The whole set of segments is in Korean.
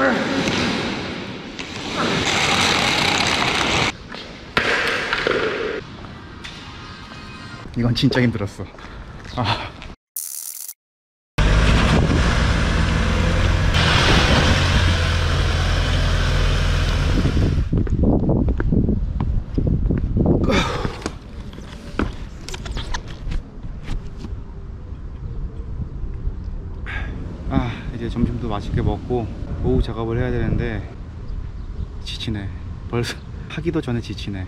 이건 진짜 힘들었어. 이제 점심도 맛있게 먹고 오후 작업을 해야 되는데 지치네. 벌써 하기도 전에 지치네.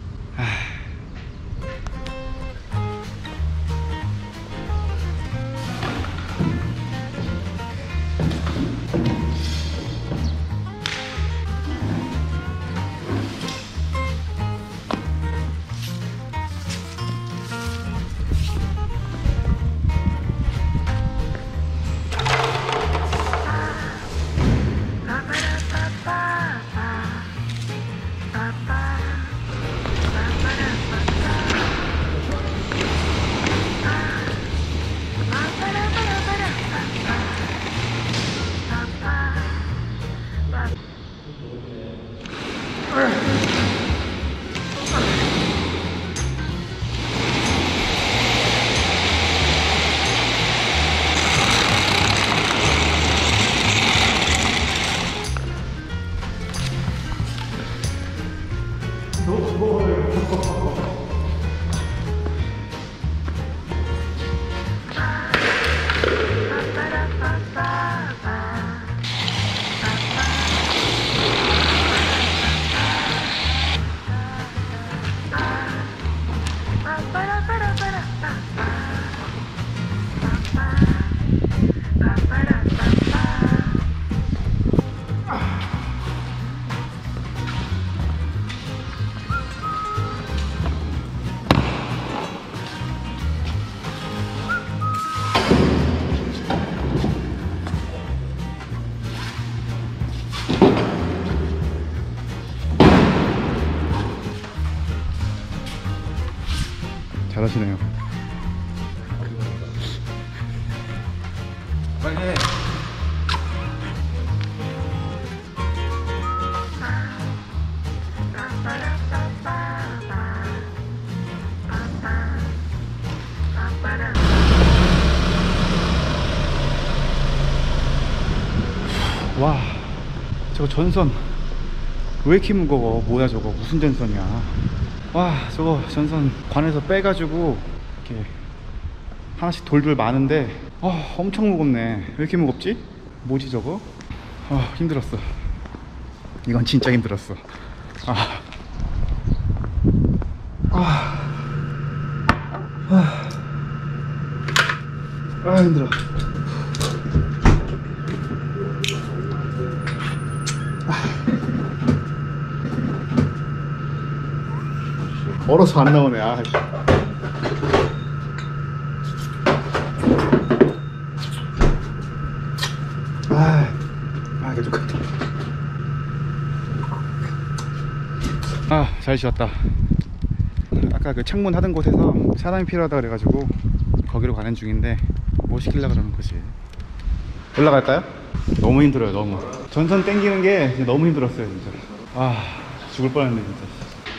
잘하시네요. 빨리 해. 와, 저거 전선 왜 이렇게 무거워? 뭐야 저거? 무슨 전선이야? 와, 저거 전선 관에서 빼가지고 이렇게 하나씩 돌돌 마는데 엄청 무겁네. 왜 이렇게 무겁지? 뭐지 저거? 힘들었어. 이건 진짜 힘들었어. 힘들어. 얼어서 안 나오네. 계속. 잘 쉬었다. 아까 그 창문 하던 곳에서 사람이 필요하다 그래가지고 거기로 가는 중인데 뭐 시키려고 그러는 거지. 올라갈까요? 너무 힘들어요. 너무 전선 땡기는 게 이제 너무 힘들었어요 진짜. 죽을 뻔했네 진짜.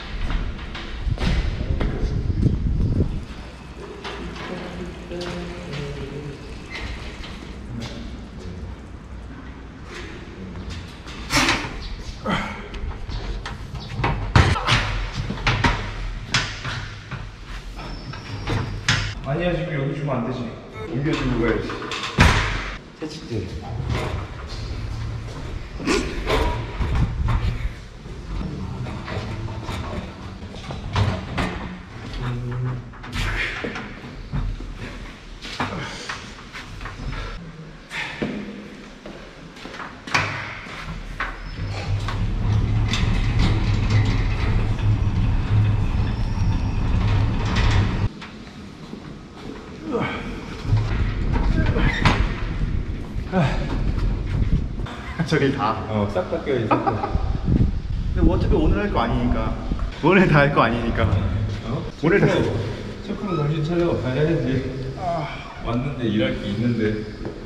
아니야, 지금 여기 주면 안 되지. 옮겨주고 가야지. 채찍질. 저기 다. 싹 다 껴야지. 근데 뭐 어차피 오늘 할 거 아니니까. 오늘 다 할 거 아니니까. 오늘 다. 체크는 정신 차려. 가야지. 왔는데 일할 게 있는데.